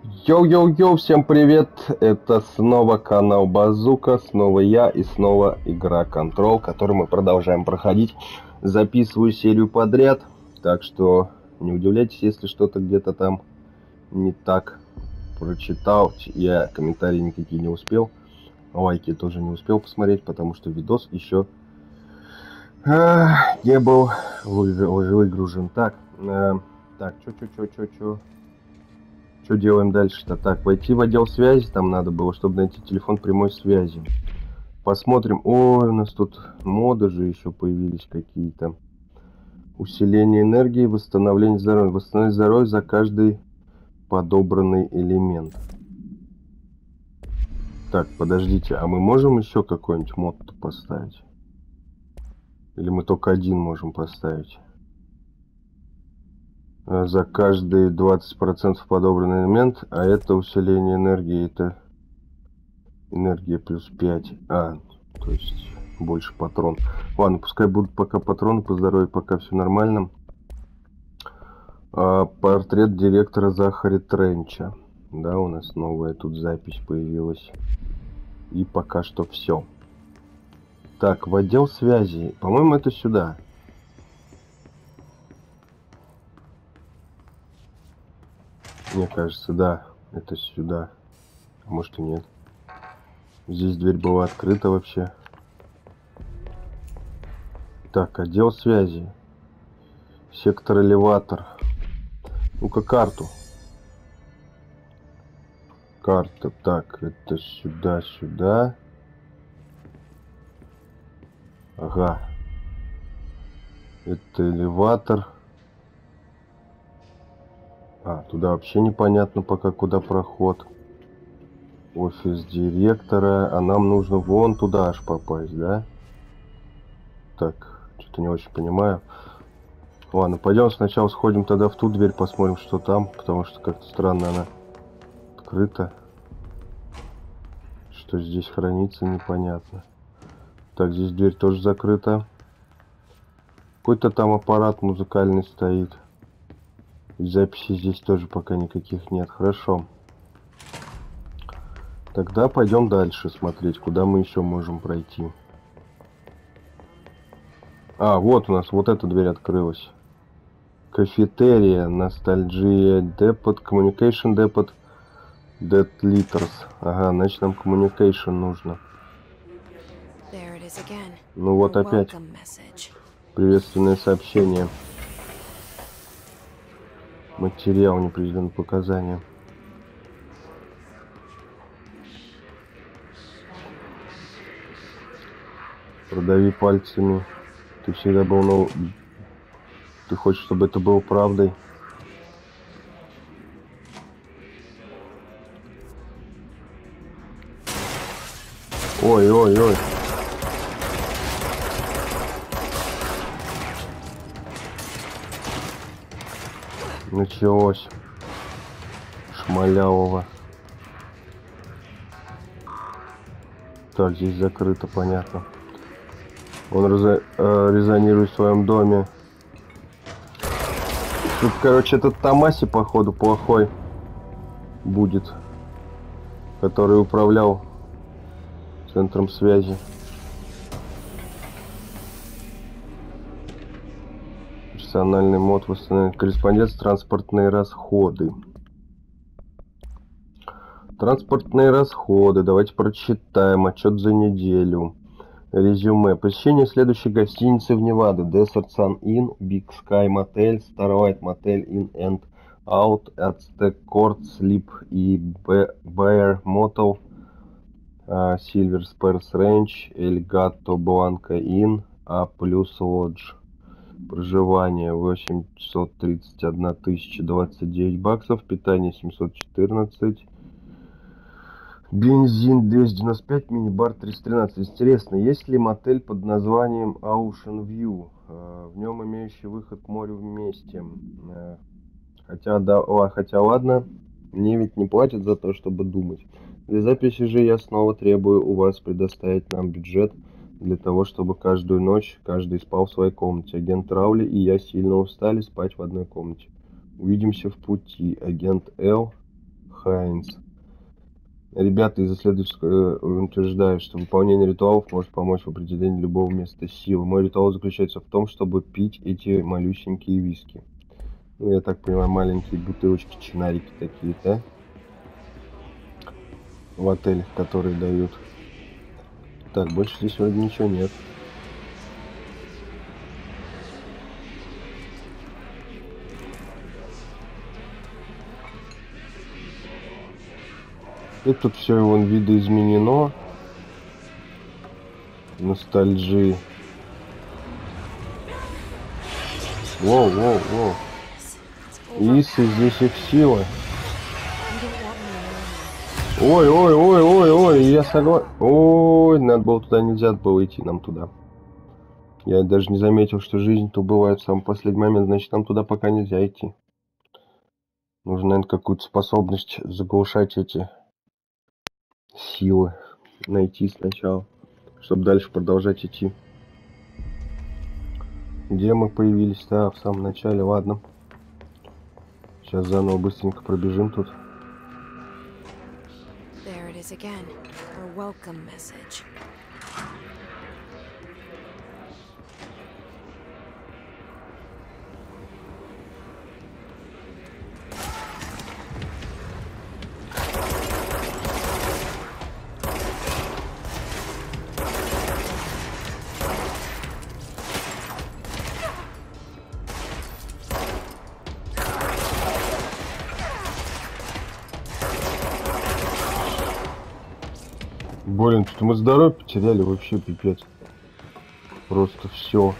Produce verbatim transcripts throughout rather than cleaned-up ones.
Йоу-йоу-йоу, всем привет! Это снова канал Базука, снова я и снова игра Control, которую мы продолжаем проходить. Записываю серию подряд, так что не удивляйтесь, если что-то где-то там не так прочитал. Я комментарии никакие не успел, лайки тоже не успел посмотреть, потому что видос еще а, не был выгружен. Так, э, так, чё-чё-чё-чё-чё. Что делаем дальше-то? Так, войти в отдел связи там надо было, чтобы найти телефон прямой связи. Посмотрим. Ой, у нас тут моды же еще появились какие-то. Усиление энергии, восстановление здоровья. Восстановить здоровье за каждый подобранный элемент. Так, подождите, а мы можем еще какой-нибудь мод поставить? Или мы только один можем поставить? За каждый двадцать процентов подобранный элемент, а это усиление энергии, это энергия плюс пять. А, то есть больше патрон. Ладно, пускай будут пока патроны по здоровью, пока все нормально. А, портрет директора Захари Тренча. Да, у нас новая тут запись появилась. И пока что все. Так, в отдел связи. По-моему, это сюда. Мне кажется, да, это сюда. А может и нет. Здесь дверь была открыта вообще. Так, отдел связи. Сектор элеватор. Ну-ка, карту. Карта. Так, это сюда, сюда. Ага. Это элеватор. А, туда вообще непонятно пока, куда проход. Офис директора. А нам нужно вон туда аж попасть, да? Так, что-то не очень понимаю. Ладно, пойдем сначала сходим тогда в ту дверь, посмотрим, что там. Потому что как-то странно она открыта. Что здесь хранится, непонятно. Так, здесь дверь тоже закрыта. Какой-то там аппарат музыкальный стоит. Записей здесь тоже пока никаких нет. Хорошо. Тогда пойдем дальше смотреть, куда мы еще можем пройти. А, вот у нас вот эта дверь открылась. Кафетерия, ностальгия, депот, communication депот, dead litters. Ага, значит нам communication нужно. Ну вот опять. Приветственное сообщение. Материал не приведен показания. Продави пальцами. Ты всегда был, ну... Ты хочешь, чтобы это было правдой? Ой-ой-ой. Началось. Шмалявого. Так, здесь закрыто, понятно. Он резо э, резонирует в своем доме. Тут, короче, этот Томаси, походу, плохой будет. Который управлял центром связи. Персональный мод восстановления. Корреспондент, транспортные расходы. Транспортные расходы. Давайте прочитаем. Отчет за неделю. Резюме. Посещение следующей гостиницы в Неваде. Desert Sun Inn, Big Sky Motel, Starlight Motel In and Out, Aztec Court, Sleep и Bear Motel, uh, Silver Spurs Ranch, El Gato Blanca Inn, A Plus Lodge. Проживание восемьсот тридцать одна тысяча двадцать девять баксов, питание семьсот четырнадцать. Бензин двести девяносто пять, мини-бар триста тринадцать. Интересно, есть ли мотель под названием Ocean View? В нем имеющий выход к морю вместе. Хотя, да, хотя ладно, мне ведь не платят за то, чтобы думать. Для записи же я снова требую у вас предоставить нам бюджет для того, чтобы каждую ночь каждый спал в своей комнате. Агент Раули и я сильно устали спать в одной комнате. Увидимся в пути. Агент Л. Хайнс. Ребята из исследовательского утверждают, что выполнение ритуалов может помочь в определении любого места силы. Мой ритуал заключается в том, чтобы пить эти малюсенькие виски. Ну, я так понимаю, маленькие бутылочки, чинарики такие-то. В отелях, которые дают. Так, больше здесь вроде ничего нет. И тут все вон видоизменено. Ностальжи. Воу, воу, воу. Исы, здесь их сила. Ой, ой, ой, ой, ой, я согласен. Ой, надо было туда, нельзя было идти нам туда. Я даже не заметил, что жизнь-то бывает в самый последний момент, значит, нам туда пока нельзя идти. Нужно, наверное, какую-то способность заглушать эти силы найти сначала, чтобы дальше продолжать идти. Где мы появились? Да, в самом начале, ладно. Сейчас заново быстренько пробежим тут. Блин, тут мы здоровье потеряли, вообще пипец. Просто все.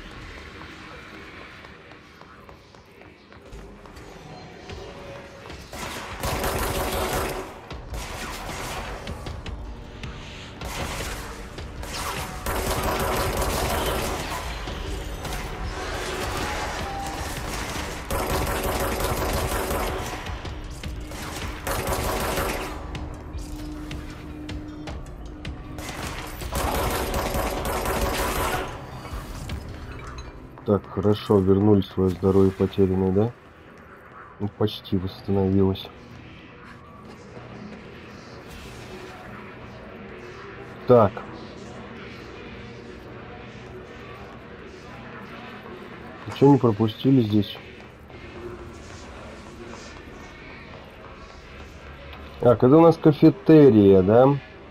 Так, хорошо, вернули свое здоровье потерянное, да? Ну, почти восстановилось. Так. Ничего не пропустили здесь? Так, это у нас кафетерия, да?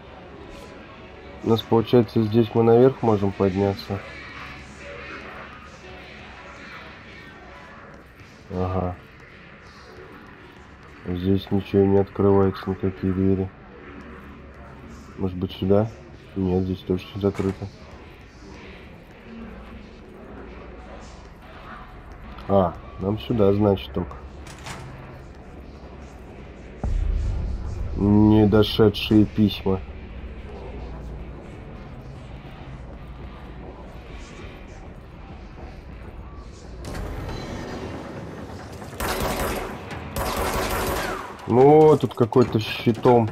У нас, получается, здесь мы наверх можем подняться. Ага. Здесь ничего не открывается, никакие двери. Может быть, сюда? Нет, здесь тоже все закрыто. А, нам сюда, значит, только. Недошедшие письма. Ну, тут какой-то щитом.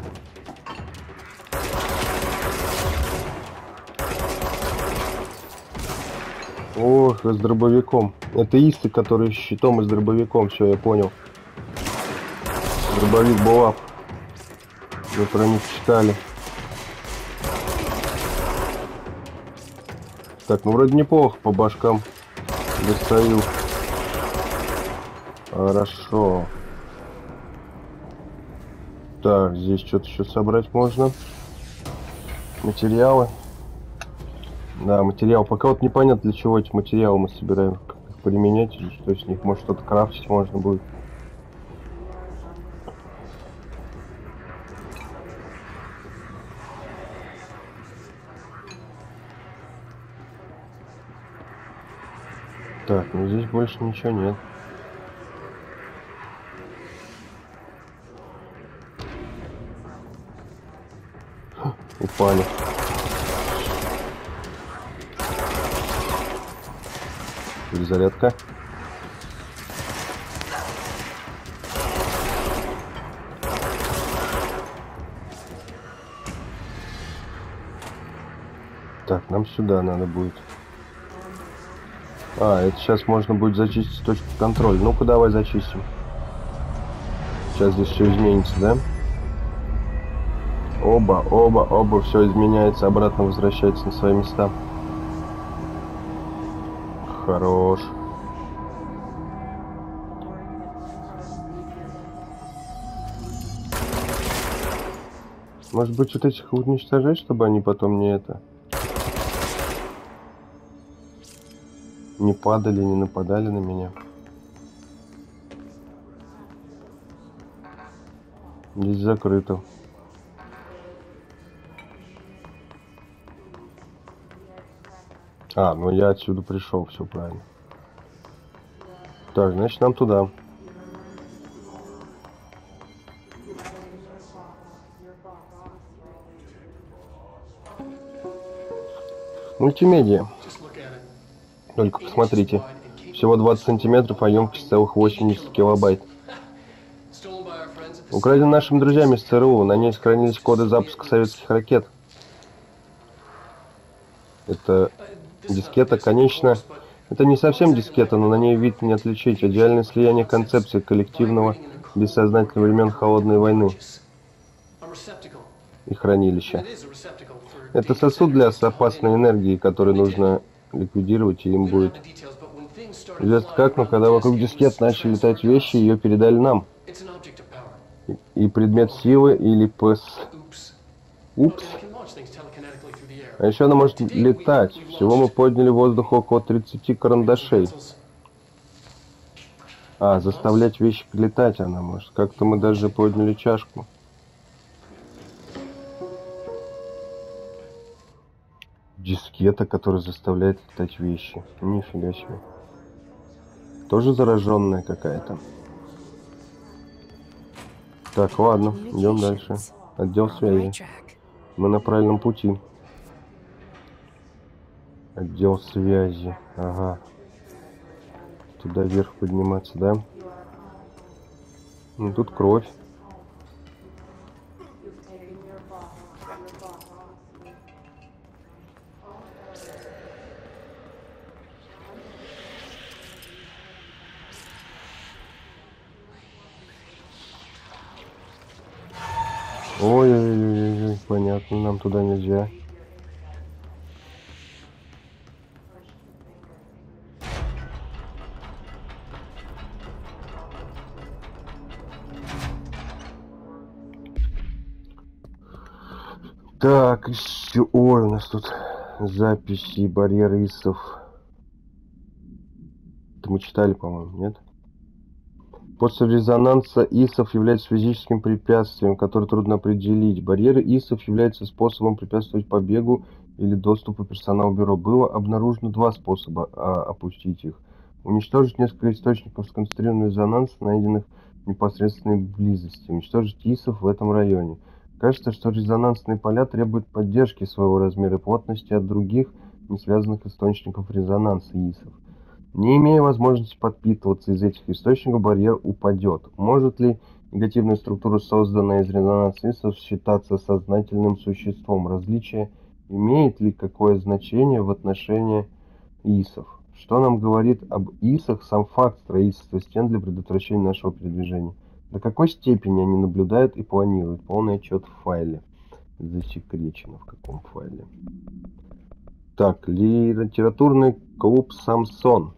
Ох, с дробовиком. Это исы, которые с щитом и с дробовиком. Все, я понял. Дробовик Булап. Мы про них читали. Так, ну вроде неплохо по башкам достаю. Хорошо. Так, здесь что-то еще собрать можно. Материалы. Да, материал. Пока вот непонятно, для чего эти материалы мы собираем. Как их применять, или что с них. Может, что-то крафтить можно будет. Так, ну здесь больше ничего нет. Упали. Перезарядка. Так, нам сюда надо будет. А, это сейчас можно будет зачистить точку контроля. Ну-ка, давай зачистим. Сейчас здесь все изменится, да? Оба, оба, оба, все изменяется, обратно возвращается на свои места. Хорош. Может быть, вот этих уничтожать, чтобы они потом не это... не падали, не нападали на меня. Здесь закрыто. А, ну я отсюда пришел, все правильно. Так, значит, нам туда. Мультимедиа. Только посмотрите. Всего двадцать сантиметров, а емкость целых восемьдесят килобайт. Украден нашими друзьями из ЦРУ. На ней сохранились коды запуска советских ракет. Это дискета, конечно. Это не совсем дискета, но на ней вид не отличить. Идеальное слияние концепции коллективного бессознательного времен Холодной войны и хранилища. Это сосуд для опасной энергии, который нужно ликвидировать, и им будет известно как, но когда вокруг дискет начали летать вещи, ее передали нам. И предмет силы или ПС. Упс. А еще она может летать. Всего мы подняли в воздух около тридцати карандашей. А, заставлять вещи летать она может. Как-то мы даже подняли чашку. Дискета, которая заставляет летать вещи. Нифига себе. Тоже зараженная какая-то. Так, ладно, идем дальше. Отдел связи. Мы на правильном пути. Отдел связи. Ага. Туда вверх подниматься, да? Ну тут кровь. Ой-ой-ой-ой, понятно, нам туда нельзя. Так, еще... Ой, у нас тут записи, барьер ИСов. Это мы читали, по-моему, нет? После резонанса ИСов является физическим препятствием, которое трудно определить. Барьеры ИСов являются способом препятствовать побегу или доступу персонала бюро. Было обнаружено два способа а, опустить их. Уничтожить несколько источников сконцентрированного резонанса, найденных в непосредственной близости. Уничтожить ИСов в этом районе. Кажется, что резонансные поля требуют поддержки своего размера и плотности от других, не связанных источников резонанса ИСов. Не имея возможности подпитываться из этих источников, барьер упадет. Может ли негативная структура, созданная из резонанса ИСов, считаться сознательным существом? Различие имеет ли какое значение в отношении ИСов? Что нам говорит об ИСах сам факт строительства стен для предотвращения нашего передвижения? До какой степени они наблюдают и планируют? Полный отчет в файле. Засекречено в каком файле? Так, литературный клуб Самсон.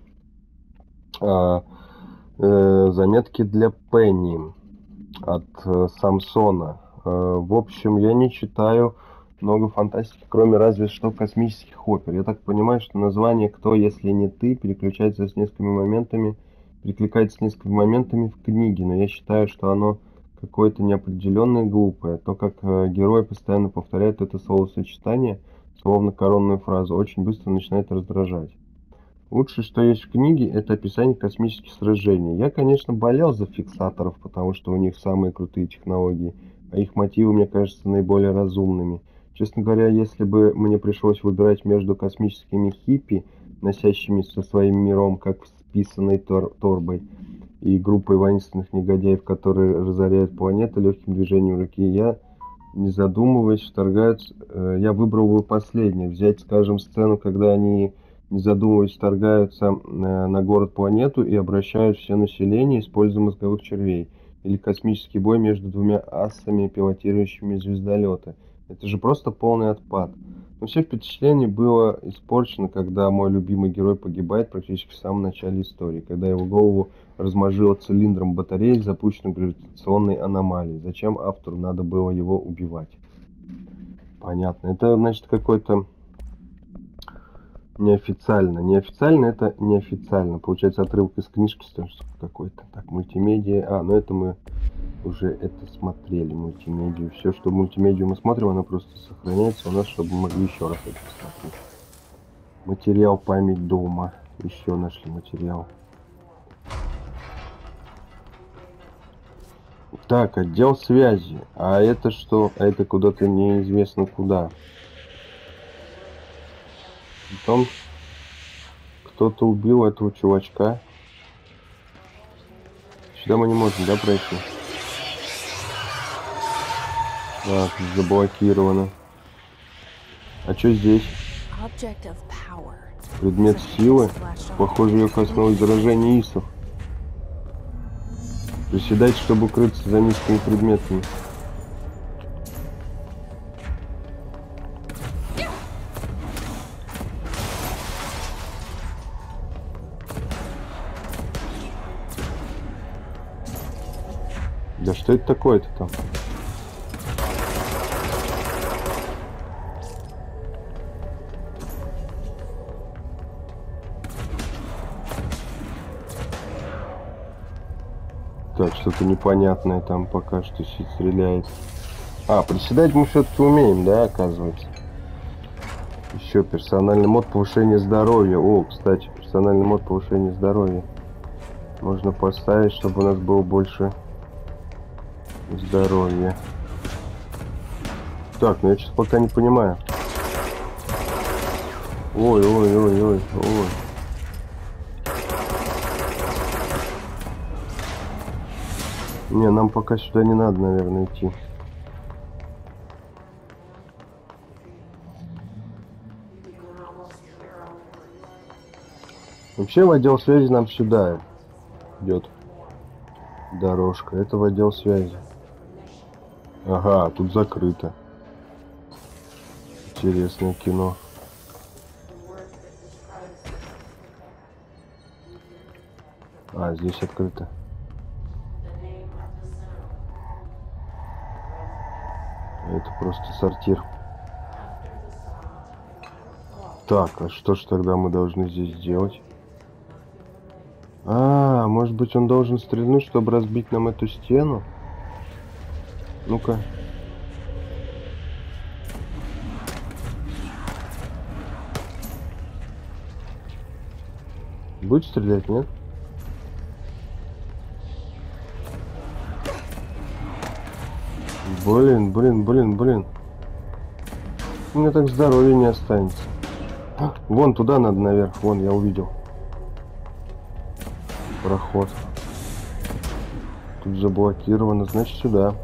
А, э, заметки для Пенни от э, Самсона. Э, в общем, я не читаю много фантастики, кроме разве что космических опер. Я так понимаю, что название «Кто, если не ты» переключается с несколькими моментами, перекликается с несколькими моментами в книге, но я считаю, что оно какое-то неопределенное и глупое. То, как э, герой постоянно повторяет это словосочетание, словно коронную фразу, очень быстро начинает раздражать. Лучшее, что есть в книге, это описание космических сражений. Я, конечно, болел за фиксаторов, потому что у них самые крутые технологии, а их мотивы, мне кажется, наиболее разумными. Честно говоря, если бы мне пришлось выбирать между космическими хиппи, носящимися со своим миром, как списанной тор торбой, и группой воинственных негодяев, которые разоряют планеты легким движением руки, я, не задумываясь, вторгаются, э, я выбрал бы последнее. Взять, скажем, сцену, когда они, не задумываясь, вторгаются э, на город-планету и обращают все население, используя мозговых червей. или космический бой между двумя асами, пилотирующими звездолеты. Это же просто полный отпад. Но все впечатление было испорчено, когда мой любимый герой погибает практически в самом начале истории, когда его голову размажило цилиндром батареи, запущенной гравитационной аномалией. Зачем автору надо было его убивать? Понятно. Это, значит, какой-то неофициально. Неофициально это неофициально. Получается, отрывок из книжки какой-то. Так, мультимедиа. А, ну это мы уже это смотрели, мультимедию. Все, что мультимедию мы смотрим, она просто сохраняется у нас, чтобы мы могли еще раз это посмотреть. Материал «Память дома». Еще нашли материал. Так, отдел связи. А это что? А это куда-то неизвестно куда. Потом кто-то убил этого чувачка. Сюда мы не можем, да, пройти? А, тут заблокировано. А что здесь? Предмет силы. Похоже, ее коснулось заражение исов. Приседайте, чтобы укрыться за низкими предметами. Да что это такое-то там? Так, что-то непонятное там пока что стреляет. А, приседать мы все-таки умеем, да, оказывается. Еще персональный мод повышения здоровья. О, кстати, персональный мод повышения здоровья. Можно поставить, чтобы у нас было больше здоровья. Так, ну я сейчас пока не понимаю. Ой, ой, ой, ой, ой. Не, нам пока сюда не надо, наверное, идти. Вообще в отдел связи нам сюда идет дорожка. Это в отдел связи. Ага, тут закрыто. Интересное кино. А, здесь открыто. Это просто сортир. Так, а что ж тогда мы должны здесь делать? А, может быть, он должен стрельнуть, чтобы разбить нам эту стену? Ну-ка. Будет стрелять, нет? Блин, блин, блин, блин. У меня так здоровья не останется. Вон туда надо наверх. Вон, я увидел. Проход. Тут заблокировано, значит сюда.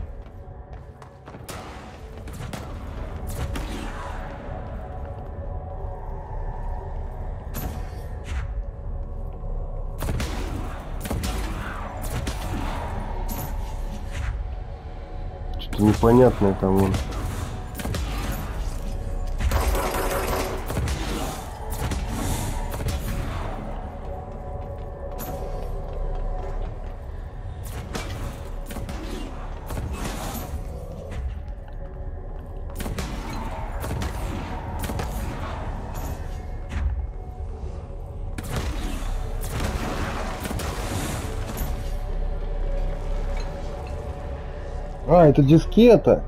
Что-то непонятное там вон. А, это дискета.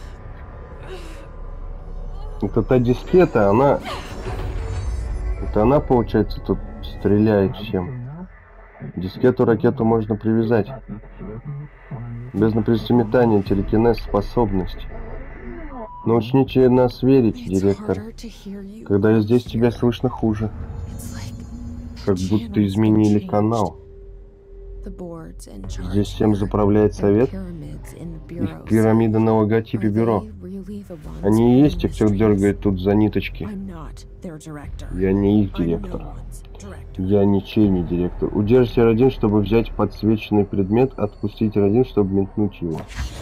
Это та дискета, она... Это она, получается, тут стреляет всем. Дискету ракету можно привязать. Бездна метания, телекинез, способность. Научните нас верить, директор. Когда я здесь, тебя слышно хуже. Как будто изменили канал. Здесь всем заправляет совет. Их пирамида на логотипе бюро. Они и есть те, кто дергает тут за ниточки. Я не их директор. Я ничей не директор. Удержите эр один, чтобы взять подсвеченный предмет. Отпустите эр один, чтобы метнуть его.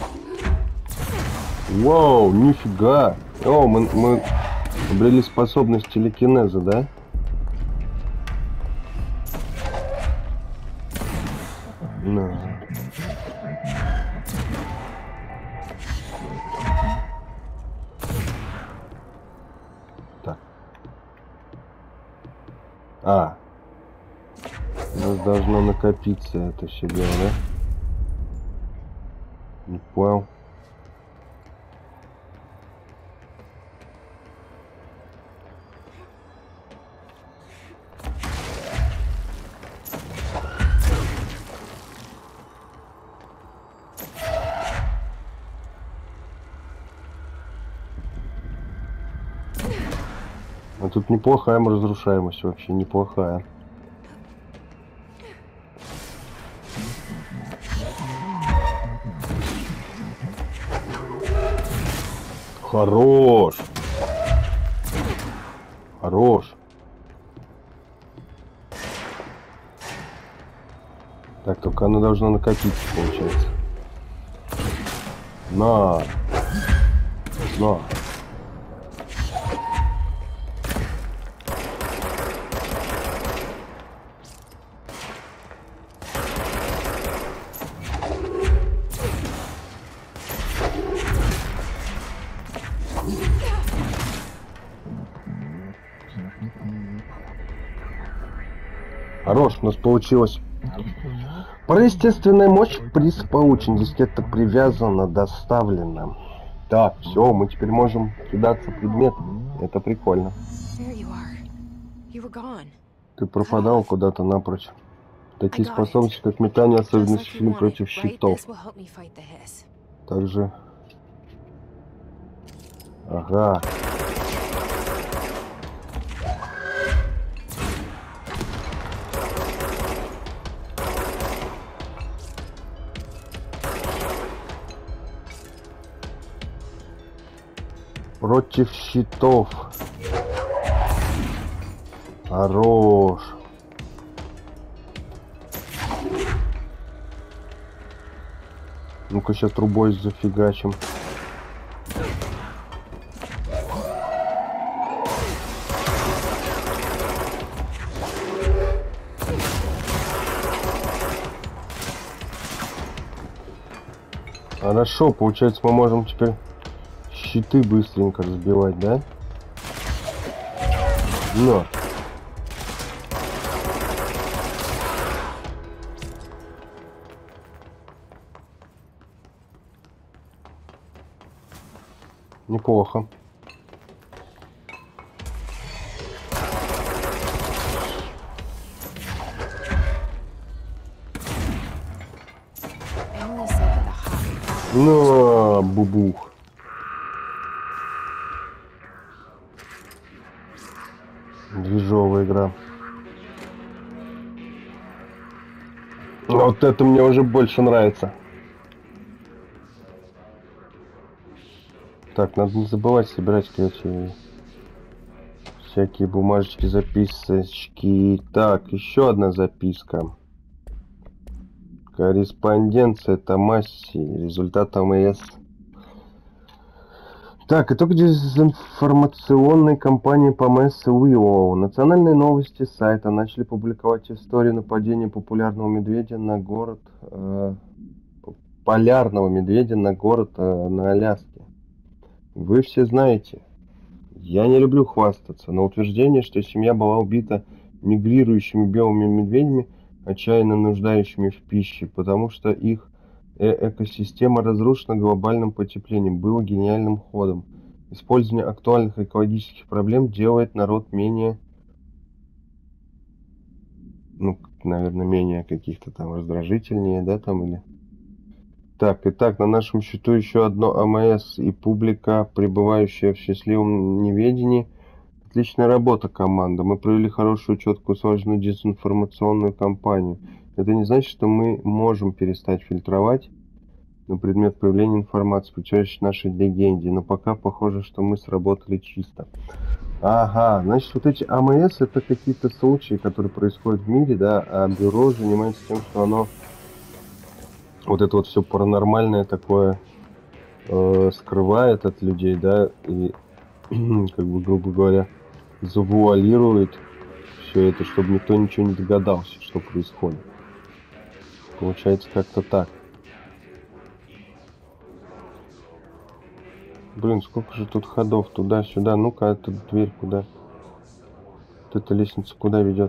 Вау, нифига. О, мы, мы обрели способность телекинеза, да? На. Так. А. У нас должно накопиться это все дело, да? Не понял. А тут неплохая разрушаемость, вообще неплохая. Хорош. Хорош. Так, только оно должно накопиться, получается. На. На. Хорош, у нас получилось. Параестественная мощь, приз получен. Здесь это привязано, доставлено. Так, все, мы теперь можем кидаться предметом. Это прикольно. Ты пропадал куда-то напрочь. Такие способности, как метание, особенно сильны против щитов. Также... Ага. Против щитов. Хорош. Ну-ка сейчас трубой зафигачим. Хорошо, получается, мы можем теперь щиты быстренько разбивать, да? Но. Неплохо. Ну, бубух. Движовая игра. Вот это мне уже больше нравится. Так, надо не забывать собирать, короче, всякие бумажечки, записочки. Так, еще одна записка. Корреспонденция Томаси. Результат АМС. Так, итог дезинформационной кампании по МС Уиллоу. Национальные новости сайта начали публиковать историю нападения популярного медведя на город... Э, полярного медведя на город э, на Аляске. Вы все знаете, я не люблю хвастаться, но утверждение, что семья была убита мигрирующими белыми медведями, отчаянно нуждающими в пище, потому что их э экосистема разрушена глобальным потеплением, было гениальным ходом. Использование актуальных экологических проблем делает народ менее, ну, наверное, менее каких-то там раздражительнее, да, там или... Так, итак, на нашем счету еще одно АМС и публика, пребывающая в счастливом неведении. Отличная работа, команда. Мы провели хорошую, четкую, сложную дезинформационную кампанию. Это не значит, что мы можем перестать фильтровать на предмет появления информации, включающей нашей легенде, но пока похоже, что мы сработали чисто. Ага, значит, вот эти АМС это какие-то случаи, которые происходят в мире, да, а бюро занимается тем, что оно вот это вот все паранормальное такое э, скрывает от людей, да, и как бы, грубо говоря, завуалирует все это, чтобы никто ничего не догадался, что происходит. Получается как-то так. Блин, сколько же тут ходов туда-сюда. Ну-ка, эта дверь куда? Вот эта лестница куда ведет?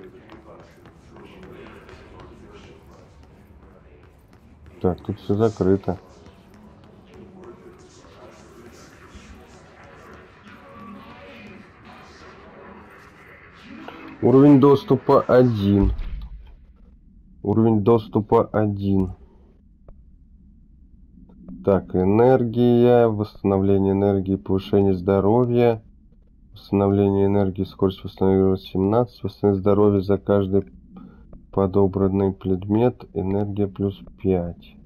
Так, тут все закрыто. Уровень доступа один. Уровень доступа один. Так, энергия, восстановление энергии, повышение здоровья, восстановление энергии, скорость восстановления семнадцать, восстановление здоровья за каждый подобранный предмет, энергия плюс пять.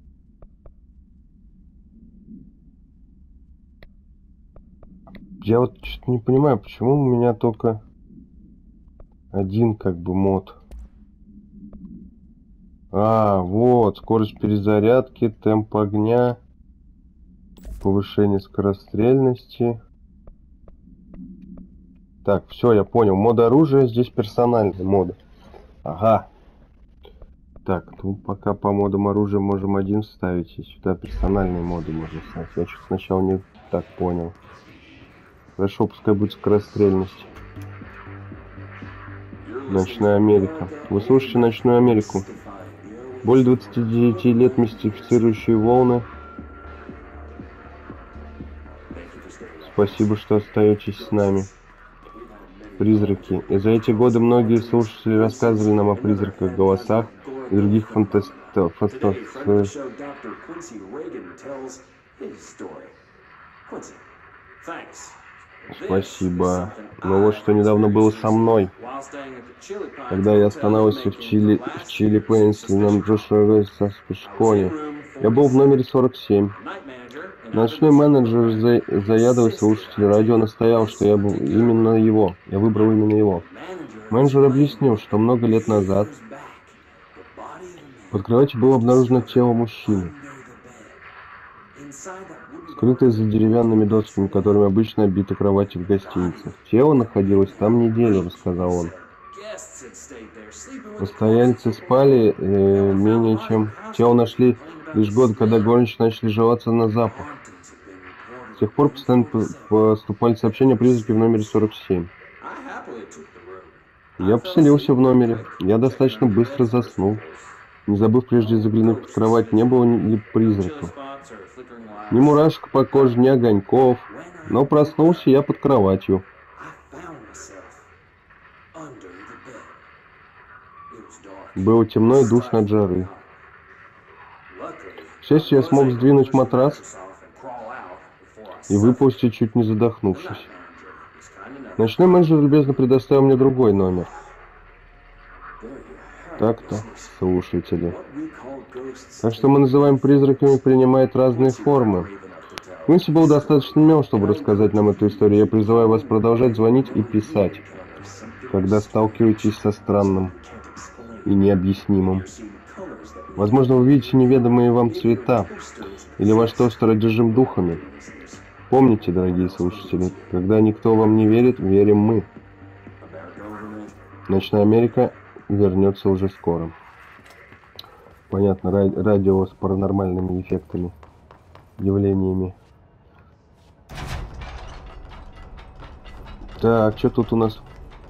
Я вот что-то не понимаю, почему у меня только один как бы мод. А, вот, скорость перезарядки, темп огня, повышение скорострельности. Так, все, я понял. Мод оружия, здесь персональный мод. Ага. Так, ну пока по модам оружия можем один ставить, и сюда персональные моды можно ставить. Я что-то сначала не так понял. Хорошо, пускай будет скорострельность. Ночная Америка. Вы слушаете Ночную Америку. Более двадцати девяти лет мистифицирующие волны. Спасибо, что остаетесь с нами. Призраки. И за эти годы многие слушатели рассказывали нам о призраках, голосах и других фантастов... фантастов... Спасибо. Но вот что недавно было со мной. Когда я останавливался в Чили, в Чили Пенсильном Джошуа Школе. Я был в номере сорок семь. Ночной менеджер, за... заядлый слушатель радио, настоял, что я был именно его. Я выбрал именно его. Менеджер объяснил, что много лет назад под кроватью было обнаружено тело мужчины, скрытое за деревянными досками, которыми обычно обиты кровати в гостинице. Тело находилось там неделю, рассказал он. Постояльцы спали э, менее чем... Тело нашли лишь год, когда горничные начали жаловаться на запах. С тех пор постоянно поступали сообщения о призраке в номере сорок семь. Я поселился в номере. Я достаточно быстро заснул, не забыв прежде заглянуть под кровать, не было ли призраков. Ни мурашек по коже, ни огоньков. Но проснулся я под кроватью. Было темно и душно от жары. К счастью, я смог сдвинуть матрас и выползти, чуть не задохнувшись. Ночной менеджер любезно предоставил мне другой номер. Так-то, слушатели. Так что мы называем призраками, принимает разные формы. Квинси был достаточно мил, чтобы рассказать нам эту историю. Я призываю вас продолжать звонить и писать, когда сталкиваетесь со странным и необъяснимым. Возможно, вы видите неведомые вам цвета или ваш тостер одержим духами. Помните, дорогие слушатели, когда никто вам не верит, верим мы. Ночная Америка вернется уже скоро. Понятно, радио с паранормальными эффектами, явлениями. Так, что тут у нас?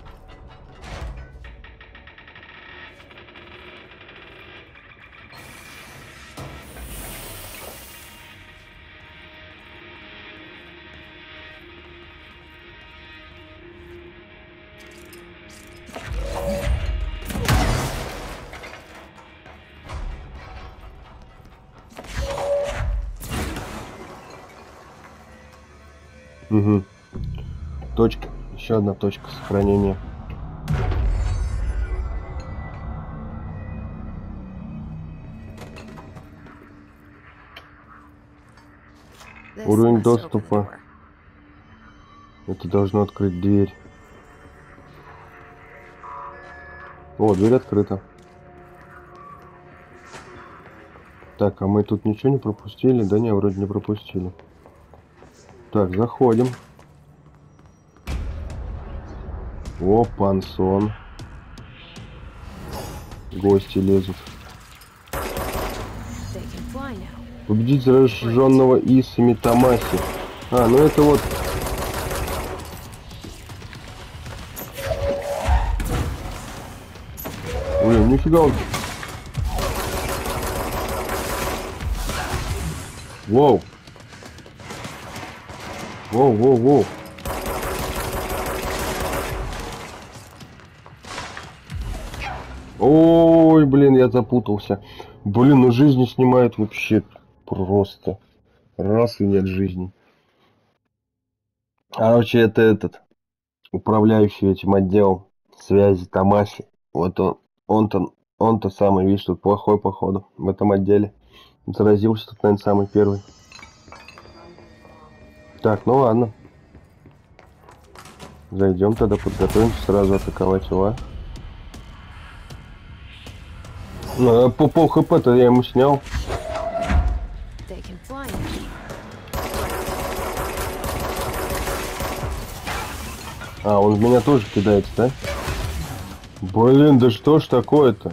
Угу. Точка. Еще одна точка сохранения. Уровень доступа. Это должно открыть дверь. О, дверь открыта. Так, а мы тут ничего не пропустили? Да не, вроде не пропустили. Так, заходим. О, пансон. Гости лезут. Победить зараженного Исами Тамаси. А, ну это вот... Блин, нифига он... Воу. Воу, воу, воу. Ой, блин, я запутался. Блин, ну жизни снимают вообще просто. Раз и нет жизни. Короче, это этот, управляющий этим отделом связи Тамаси. Вот он, он-то, он-то самый, видишь, тут плохой, походу, в этом отделе. Заразился тут, наверное, самый первый. Так, ну ладно. Зайдем тогда, подготовимся сразу атаковать его. Ну, по пол хп-то я ему снял. А, он в меня тоже кидается, да? Блин, да что ж такое-то?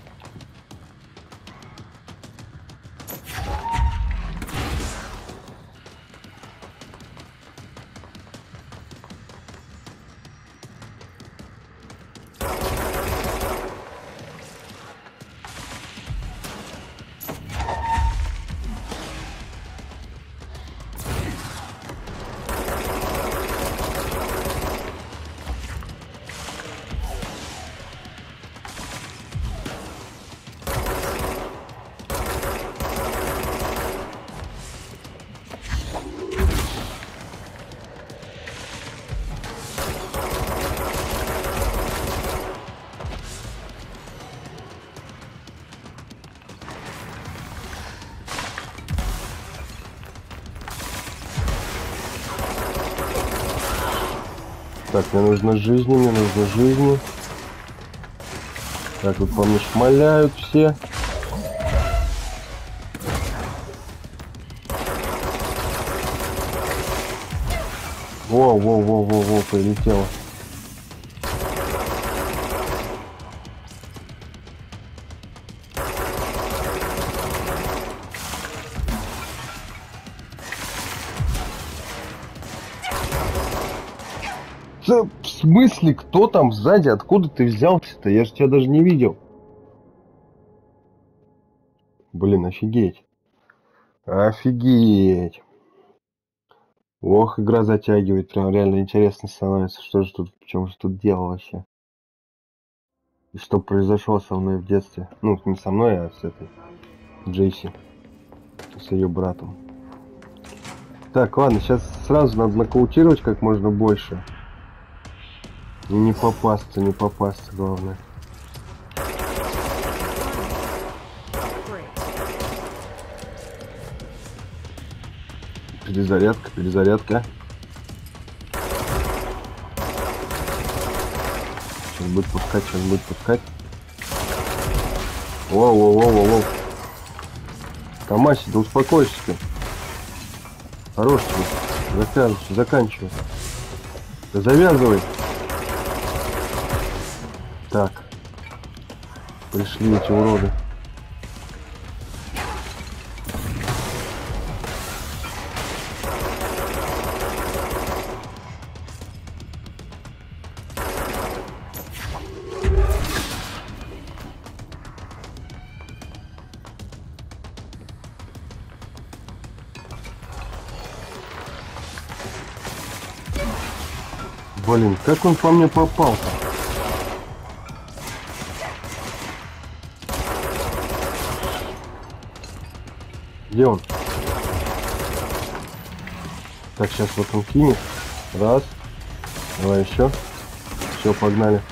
Так, мне нужно жизни, мне нужно жизни. Так, тут по мне шмаляют все. Во, во, во, во, во, прилетело. В смысле, кто там сзади? Откуда ты взялся-то? Я же тебя даже не видел. Блин, офигеть. Офигеть. Ох, игра затягивает. Прям реально интересно становится. Что же тут, в чем же тут дело вообще? И что произошло со мной в детстве? Ну, не со мной, а с этой Джейси. С ее братом. Так, ладно, сейчас сразу надо нокаутировать как можно больше. И не попасться, не попасться, главное. Перезарядка, перезарядка. Сейчас будет пускать, сейчас будет пускать. Воу, воу, воу, воу, воу. Тамаси, да успокойся ты. Хорош ты. Заканчивай, заканчивай. Да завязывай. Так. Пришли эти уроды. Блин, как он по мне попал-то? Где он? Так, сейчас вот он кинет. Раз. Давай еще. Все, погнали.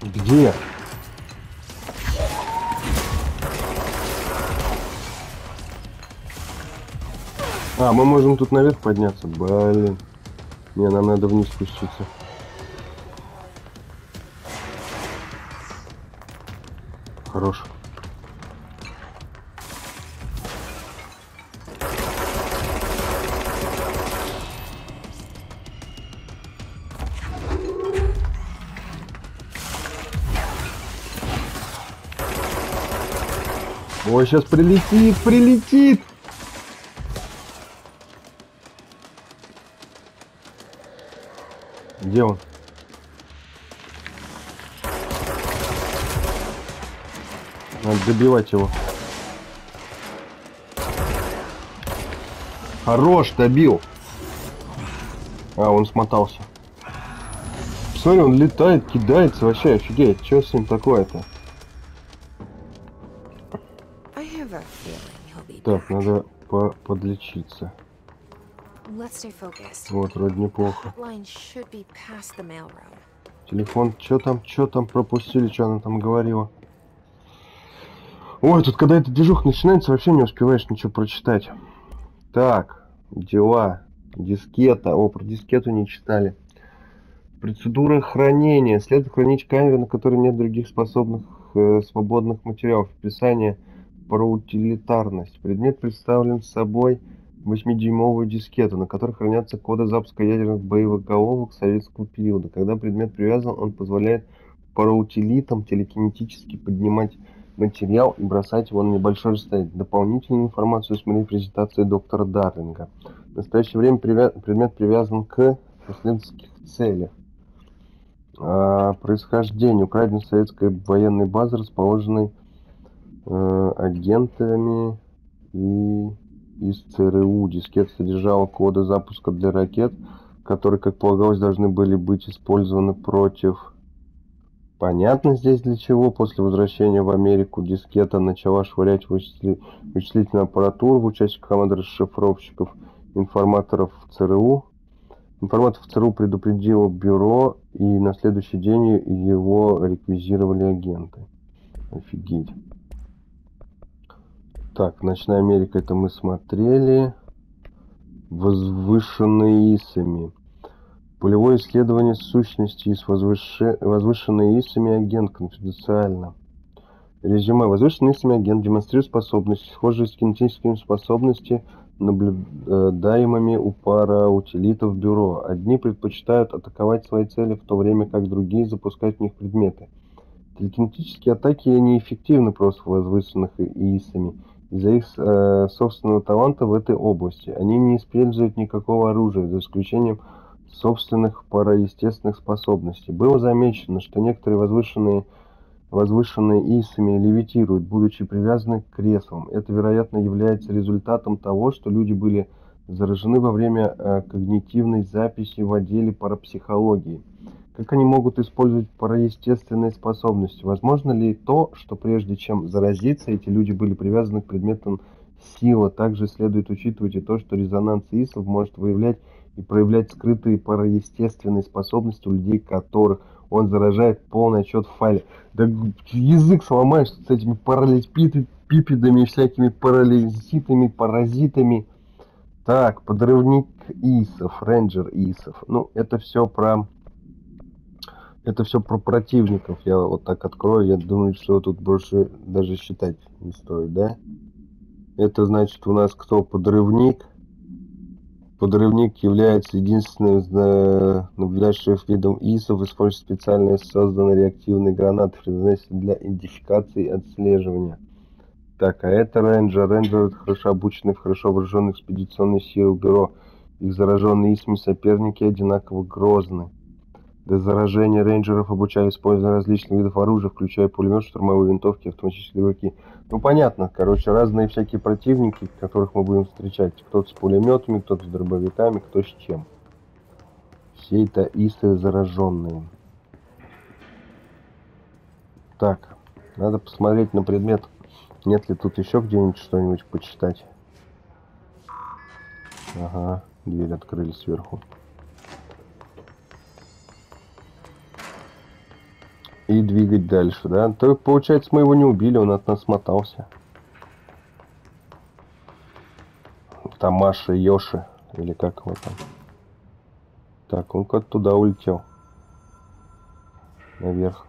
Где? А, мы можем тут наверх подняться. Блин. Не, нам надо вниз спуститься. Хорош. Ой, сейчас прилетит, прилетит! Где он? Надо добивать его. Хорош, добил. А, он смотался. Смотри, он летает, кидается, вообще офигеть. Что с ним такое-то? Так, надо по подлечиться. Вот, вроде неплохо. Телефон, что там, что там пропустили, что она там говорила? Ой, тут когда эта движуха начинается, вообще не успеваешь ничего прочитать. Так, дела. Дискета. О, про дискету не читали. Процедура хранения. Следует хранить в камере, на которой нет других способных э, свободных материалов. Описание про утилитарность. Предмет представлен собой восьмидюймовую дискету, на которой хранятся коды запуска ядерных боевых головок советского периода. Когда предмет привязан, он позволяет параутилитам телекинетически поднимать материал и бросать его на небольшое расстояние. Дополнительную информацию смотри презентации доктора Дарлинга. В настоящее время привя... предмет привязан к исследовательских целях. А, происхождение. Украден с советской военной базы, расположенной э, агентами и из ЦРУ. Дискета содержала коды запуска для ракет, которые, как полагалось, должны были быть использованы против... Понятно здесь для чего. После возвращения в Америку дискета начала швырять вычисли... вычислительную аппаратуру в участников команды расшифровщиков, информаторов в ЦРУ. Информатор в ЦРУ предупредил бюро, и на следующий день его реквизировали агенты. Офигеть. Так, Ночная Америка, это мы смотрели. Возвышенные ИСами. Полевое исследование сущности из возвыше... возвышенные ИСами агент конфиденциально. Резюме. Возвышенный ИСами агент демонстрирует способности, схожие с кинетическими способностями, наблюдаемыми у параутилитов бюро. Одни предпочитают атаковать свои цели, в то время как другие запускают в них предметы. Телекинетические атаки неэффективны против возвышенных ИСами из-за их э, собственного таланта в этой области. Они не используют никакого оружия, за исключением собственных параестественных способностей. Было замечено, что некоторые возвышенные Возвышенные ИСами левитируют, будучи привязаны к креслам. Это, вероятно, является результатом того, что люди были заражены во время э, когнитивной записи в отделе парапсихологии. Как они могут использовать параестественные способности? Возможно ли то, что прежде чем заразиться, эти люди были привязаны к предметам силы? Также следует учитывать и то, что резонанс ИСов может выявлять и проявлять скрытые параестественные способности у людей, которых он заражает. Полный отчет в файле. Да язык сломаешь с этими параллелепипедами, всякими парализитами, паразитами. Так, подрывник ИСов, рейнджер ИСов. Ну, это все про... Это все про противников. Я вот так открою. Я думаю, что тут больше даже считать не стоит, да? Это значит у нас кто? Подрывник. Подрывник является единственным наблюдающим видом ИСов, использует специально созданные реактивные гранаты, предназначенные для идентификации и отслеживания. Так, а это рейнджер. Рейнджер — это хорошо обученные, хорошо вооруженные экспедиционные силы бюро. Их зараженные ИСами соперники одинаково грозны. До заражения рейнджеров обучали использование различных видов оружия, включая пулемет, штурмовые винтовки, автоматические дробовики. Ну понятно, короче, разные всякие противники, которых мы будем встречать. Кто-то с пулеметами, кто-то с дробовиками, кто с чем. Все это исы зараженные. Так, надо посмотреть на предмет. Нет ли тут еще где-нибудь что-нибудь почитать? Ага, дверь открыли сверху. И двигать дальше, да? То, получается, мы его не убили, он от нас мотался. Тамаши, Йоши, или как его там. Так, он как туда улетел. Наверх.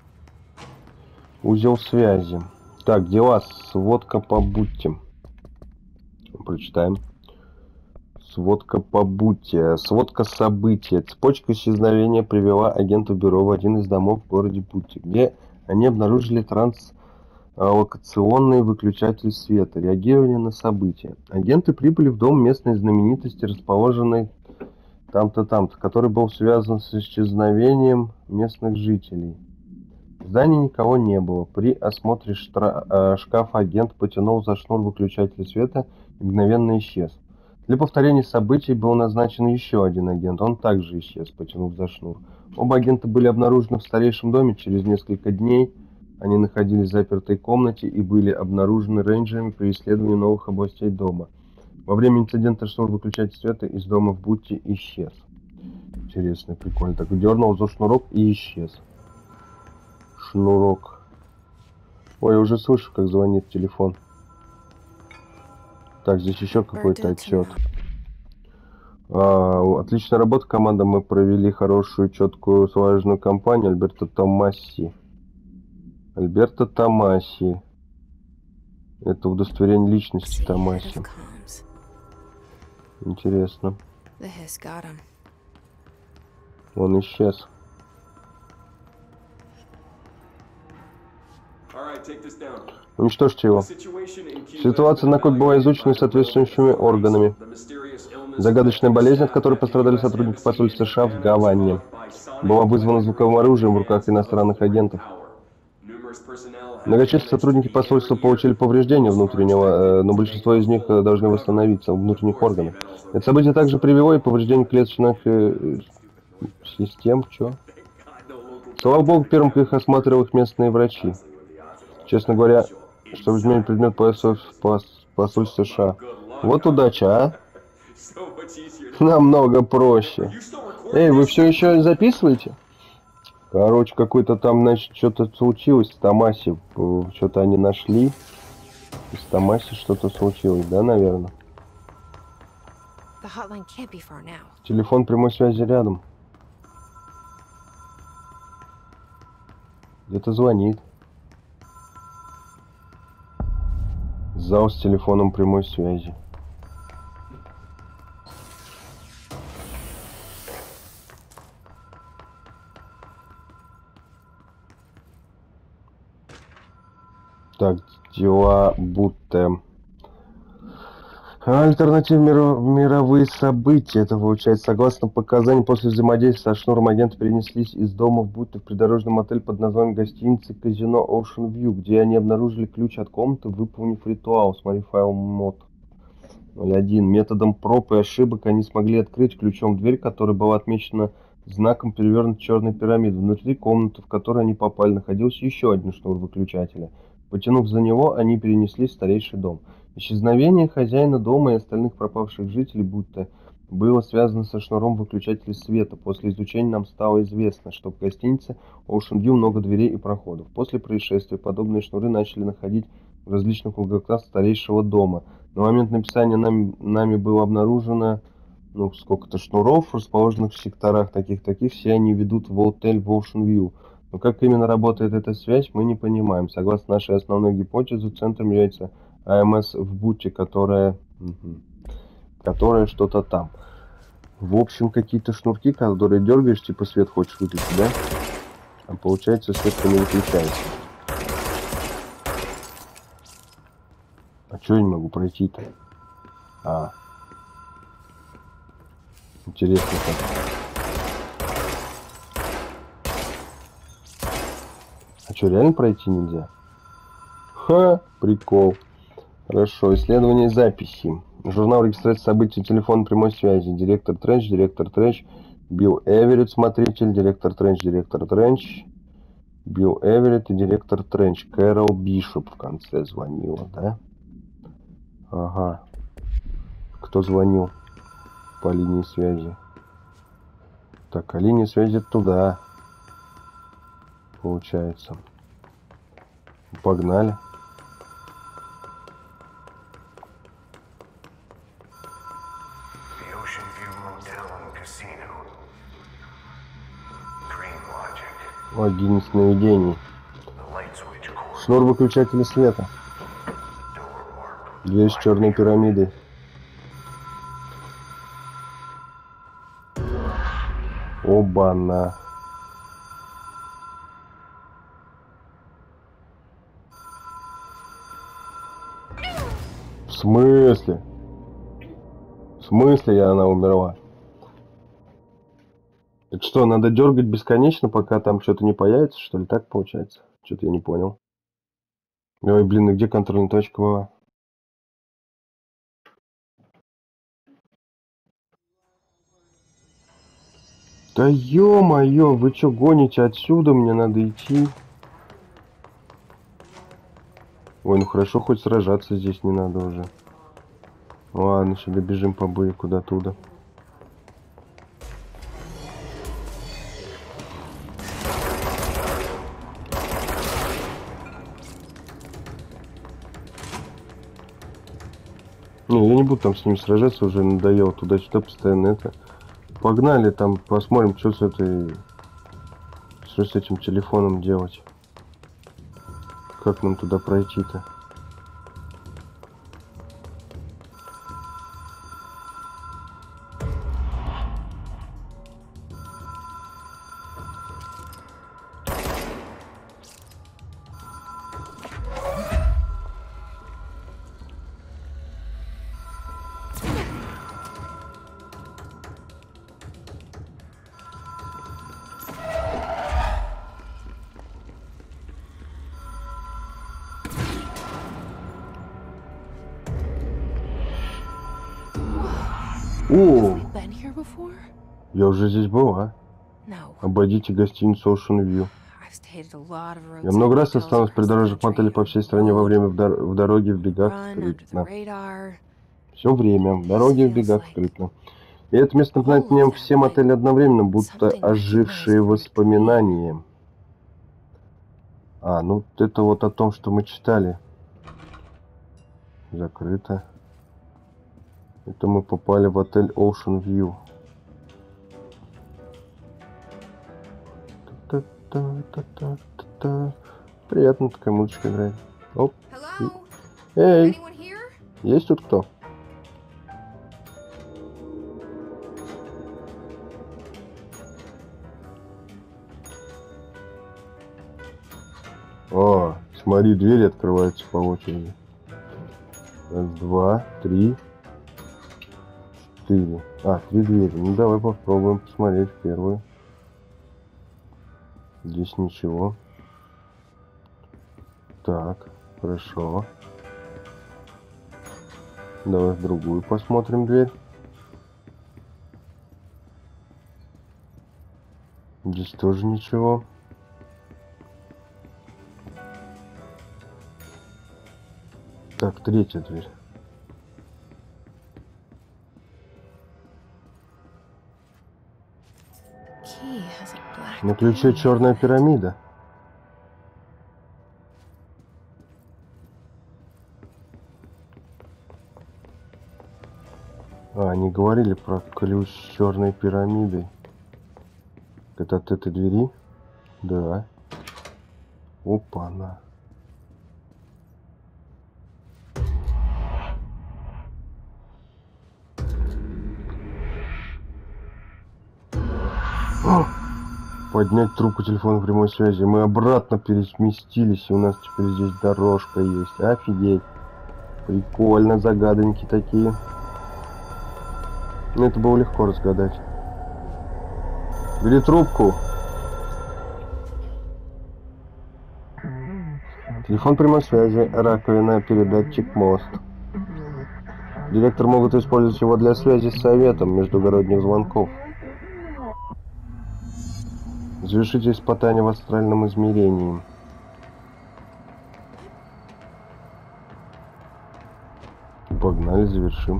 Узел связи. Так, дела. Сводка по Бутте. Прочитаем. Сводка по Бутте. Сводка событий. Цепочка исчезновения привела агентов бюро в один из домов в городе Бутте, где они обнаружили транслокационный выключатель света. Реагирование на события. Агенты прибыли в дом местной знаменитости, расположенной там-то, там-то, который был связан с исчезновением местных жителей. В здании никого не было. При осмотре штра... э, шкафа агент потянул за шнур выключателя света и мгновенно исчез. Для повторения событий был назначен еще один агент. Он также исчез, потянув за шнур. Оба агента были обнаружены в старейшем доме. Через несколько дней они находились в запертой комнате и были обнаружены рейнджерами при исследовании новых областей дома. Во время инцидента шнур выключателя света из дома в Бутте исчез. Интересно, прикольно. Так, дернул за шнурок и исчез. Шнурок. Ой, я уже слышу, как звонит телефон. Так, здесь еще какой-то отчет. А, отличная работа, команда. Мы провели хорошую, четкую, слаженную кампанию. Альберто Томаси. Альберто Томаси. Это удостоверение личности Томаси. Интересно. Он исчез. Уничтожьте его. Ситуация на Кубе была изучена соответствующими органами. Загадочная болезнь, от которой пострадали сотрудники посольства США в Гаване, была вызвана звуковым оружием в руках иностранных агентов. Многочисленные сотрудники посольства получили повреждения внутреннего, но большинство из них должны восстановиться в внутренних органах. Это событие также привело и повреждение клеточных э, систем. Чё? Слава богу, первым к их осматривал их местные врачи. Честно говоря, чтобы изменить предмет посольства США. Вот удача, а? Намного проще. Эй, вы все еще записываете? Короче, какой-то там, значит, что-то случилось с Томаси. Что-то они нашли. С Томаси что-то случилось, да, наверное? Телефон прямой связи рядом. Где-то звонит. Зал с телефоном прямой связи. Так, дела будто... Альтернативные мировые события. Это получается, согласно показаниям, после взаимодействия со шнуром агенты перенеслись из дома в Бутте в придорожный мотель под названием гостиницы Казино Ocean View, где они обнаружили ключ от комнаты, выполнив ритуал. Смотри файл мод ноль один. Методом проб и ошибок они смогли открыть ключом дверь, которая была отмечена знаком перевернутой черной пирамиды. Внутри комнаты, в которую они попали, находился еще один шнур выключателя. Потянув за него, они перенеслись в старейший дом. Исчезновение хозяина дома и остальных пропавших жителей будто было связано со шнуром выключателя света. После изучения нам стало известно, что в гостинице Ocean View много дверей и проходов. После происшествия подобные шнуры начали находить в различных уголках старейшего дома. На момент написания нами, нами было обнаружено ну, сколько-то шнуров, расположенных в секторах таких-таких. Все они ведут в отель в Ocean View. Но как именно работает эта связь, мы не понимаем. Согласно нашей основной гипотезе, центром является АМС в Бутте, которая, угу, которая что-то там. В общем, какие-то шнурки, которые дергаешь, типа свет хочешь выключить, да? А получается, свет не выключается. А что я не могу пройти-то? А. Интересно как. А что, реально пройти нельзя? Ха, прикол. Хорошо, исследование записи. Журнал регистрации событий, телефон прямой связи. Директор Тренч, директор Тренч. Билл Эверетт, смотритель. Директор Тренч, директор Тренч. Билл Эверетт и директор Тренч. Кэрол Бишоп в конце звонила, да? Ага. Кто звонил по линии связи? Так, а линия связи туда. получается. Погнали. Один из сновидений. Шнур выключателя света. Дверь с черной пирамидой. Оба-на. В смысле? В смысле я она умерла? Это что, надо дергать бесконечно, пока там что-то не появится, что ли? Так получается? Что-то я не понял. Ой, блин, и где контрольная точка была? Да ё-моё, вы чё гоните? Отсюда мне надо идти. Ой, ну хорошо, хоть сражаться здесь не надо уже. Ладно, сюда бежим побыть куда-то туда. Не, я не буду там с ним сражаться, уже надоело туда-сюда постоянно это. Погнали там, посмотрим, что с этой... Что с этим телефоном делать. Как нам туда пройти-то? О, я уже здесь была. Обойдите гостиницу Ocean View. Я много раз останусь в придорожных мотелях по всей стране во время в, дор в дороге в бегах скрытно. Все время в дороге в бегах скрытно. И это место напоминает мне все мотели одновременно, будто ожившие воспоминания. А, ну это вот о том, что мы читали. Закрыто. Это мы попали в отель Ocean View. Та-та-та-та-та-та. Приятно такая музычка играет. Оп. Эй! Есть тут кто? О, смотри, двери открываются по очереди. Раз, два, три. Четыре. А, три двери. Ну давай попробуем посмотреть первую. Здесь ничего. Так, хорошо. Давай в другую посмотрим дверь. Здесь тоже ничего. Так, третья дверь. На ключе черная пирамида. А, они говорили про ключ с черной пирамидой. Это от этой двери? Да. Опа-на. Поднять трубку телефона прямой связи. Мы обратно переместились, и у нас теперь здесь дорожка есть. Офигеть. Прикольно, загадоньки такие. Это было легко разгадать. Бери трубку. Телефон прямой связи, раковина, передатчик, мост. Директор могут использовать его для связи с советом междугородних звонков. Завершите испытание в астральном измерении. Погнали, завершим.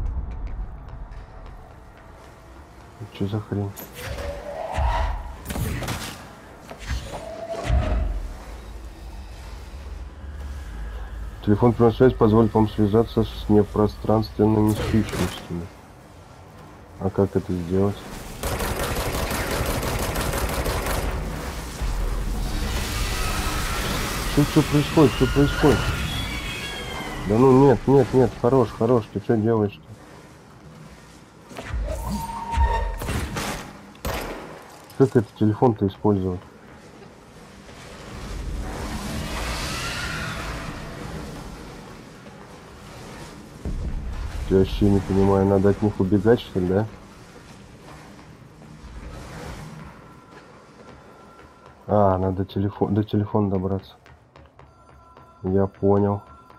Что за хрень? Телефон прямой связи позволит вам связаться с непространственными сущностями. А как это сделать? Что, что происходит? Что происходит? Да ну нет, нет, нет, хорош, хорош, ты что делаешь-то? Как это телефон-то использовать? Я вообще не понимаю, надо от них убегать, что ли, да? А, надо телефон, до телефона добраться. Я понял.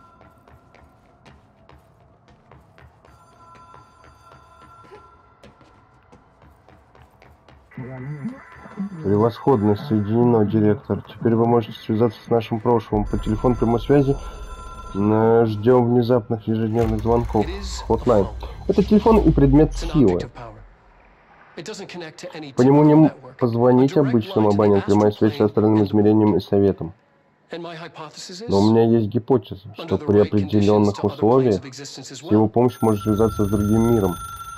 Превосходно соединено, директор. Теперь вы можете связаться с нашим прошлым по телефону прямой связи. Ждем внезапных ежедневных звонков. Hotline. Это телефон и предмет силы. По нему не позвонить обычным абонентам, прямая связь с остальным измерением и советом. Но у меня есть гипотеза, что при определенных условиях с его помощью может связаться с другим миром.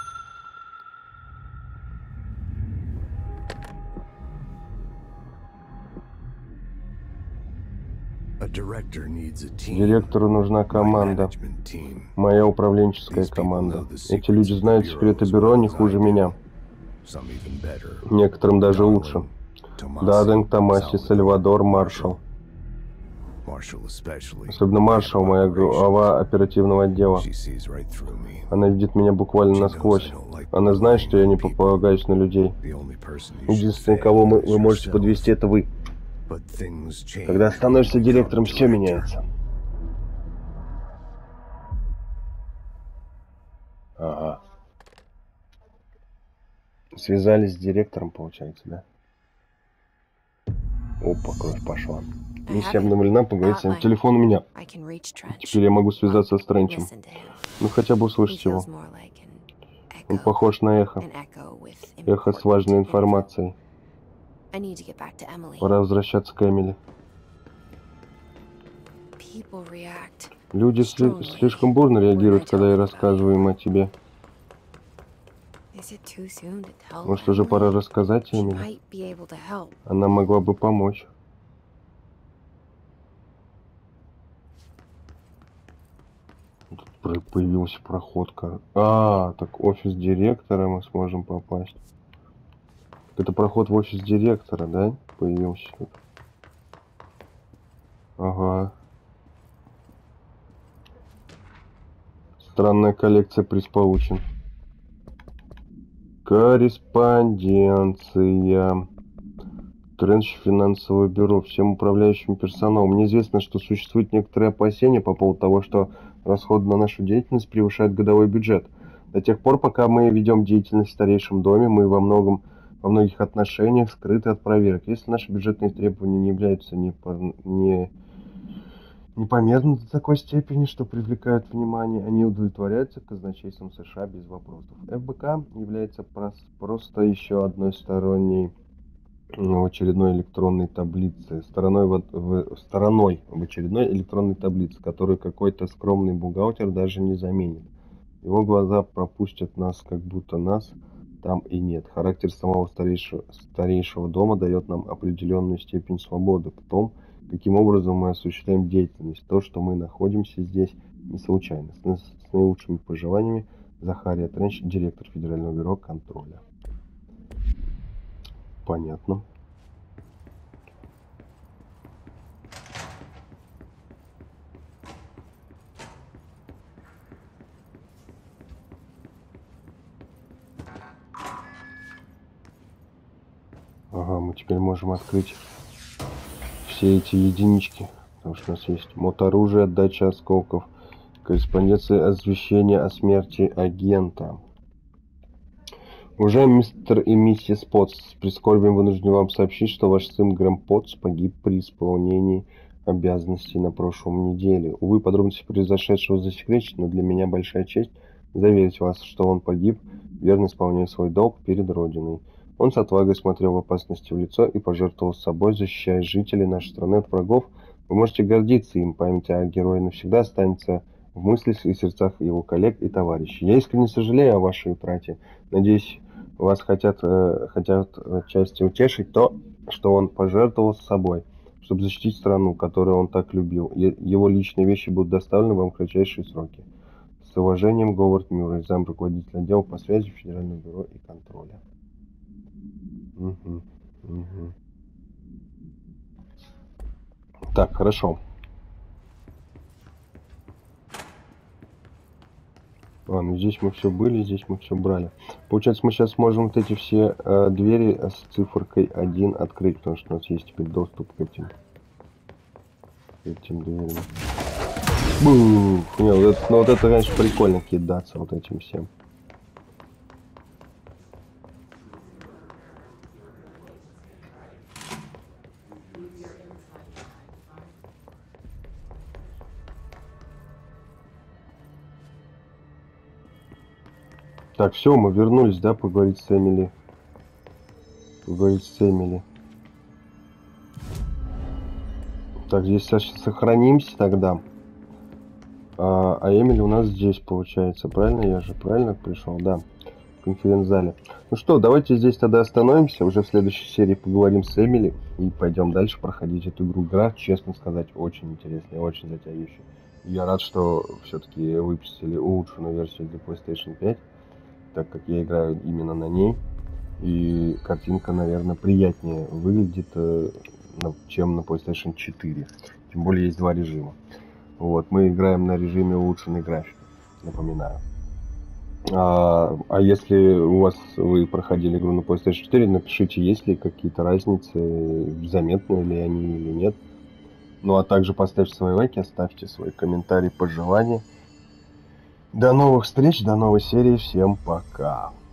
Директору нужна команда. Моя управленческая команда. Эти люди знают секреты бюро не хуже меня. Некоторым даже лучше. Даден, Томаси, Сальвадор, Маршал. Особенно Маршал, моя глава оперативного отдела. Она видит меня буквально насквозь. Она знает, что я не полагаюсь на людей. Единственный, кого мы, вы можете подвести, это вы. Когда становишься директором, все меняется. Ага. Связались с директором, получается, да? Опа, кровь пошла. Миссия обновлена, поговорить с ним. Телефон у меня. Теперь я могу связаться с Тренчем. Ну, хотя бы услышать его. Он похож на эхо. Эхо с важной информацией. Пора возвращаться к Эмили. Люди сли слишком бурно реагируют, когда я рассказываю им о тебе. Может, уже пора рассказать Эмили? Она могла бы помочь. Тут появился проходка. А, так офис директора мы сможем попасть. Это проход в офис директора, да? Появился. Ага. Странная коллекция приз получен. Корреспонденция. Тренч финансовое бюро. Всем управляющим персоналом. Мне известно, что существуют некоторые опасения по поводу того, что расходы на нашу деятельность превышают годовой бюджет. До тех пор, пока мы ведем деятельность в старейшем доме, мы во многом, во многих отношениях скрыты от проверок. Если наши бюджетные требования не являются не, не, непомерны до такой степени, что привлекают внимание, они удовлетворяются казначейством США без вопросов. эф бэ ка является просто еще одной сторонней в очередной электронной таблице, стороной в, в, стороной в очередной электронной таблице, которую какой-то скромный бухгалтер даже не заменит. Его глаза пропустят нас, как будто нас там и нет. Характер самого старейшего, старейшего дома дает нам определенную степень свободы в том, каким образом мы осуществляем деятельность. То, что мы находимся здесь, не случайно. С, с наилучшими пожеланиями, Захария Тренч, директор Федерального бюро контроля. Понятно. Ага, мы теперь можем открыть все эти единички, потому что у нас есть моторужие, отдача осколков, корреспонденция, извещение о смерти агента. Уважаемый мистер и миссис Потс, с прискорбием вынужден вам сообщить, что ваш сын Грэм Потс погиб при исполнении обязанностей на прошлом неделе. Увы, подробности произошедшего засекречены, но для меня большая честь заверить вас, что он погиб, верно исполняя свой долг перед Родиной. Он с отвагой смотрел в опасности в лицо и пожертвовал собой, защищая жителей нашей страны от врагов, Вы можете гордиться им, память о герое навсегда останется в мыслях и сердцах его коллег и товарищей. Я искренне сожалею о вашей утрате. Надеюсь, вас хотят, э, хотят отчасти утешить то, что он пожертвовал собой, чтобы защитить страну, которую он так любил. Е- его личные вещи будут доставлены вам в кратчайшие сроки. С уважением, Говард Мюррей, зам руководителя отдела по связи Федерального бюро и контроля. Угу, угу. Так, хорошо. Ладно, здесь мы все были, здесь мы все брали. Получается, мы сейчас можем вот эти все э, двери с циферкой один открыть, потому что у нас есть теперь доступ к этим, к этим дверям. Бух! Не, вот это, ну вот это, конечно, прикольно кидаться вот этим всем. Так, все, мы вернулись, да, поговорить с Эмили. Поговорить с Эмили. Так, здесь сейчас сохранимся тогда. А, а Эмили у нас здесь получается, правильно? Я же правильно пришел, да, в конференц-зале. Ну что, давайте здесь тогда остановимся. Уже в следующей серии поговорим с Эмили и пойдем дальше проходить эту игру. Игра, честно сказать, очень интересная, очень затягивающая. Я рад, что все-таки выпустили улучшенную версию для PlayStation пять, так как я играю именно на ней. И картинка, наверное, приятнее выглядит, чем на PlayStation четыре. Тем более есть два режима. Вот, мы играем на режиме улучшенной графики, напоминаю. А, а если у вас вы проходили игру на PlayStation четыре, напишите, есть ли какие-то разницы, заметны ли они или нет. Ну а также поставьте свои лайки, оставьте свои комментарии, пожелания. До новых встреч, до новой серии, всем пока.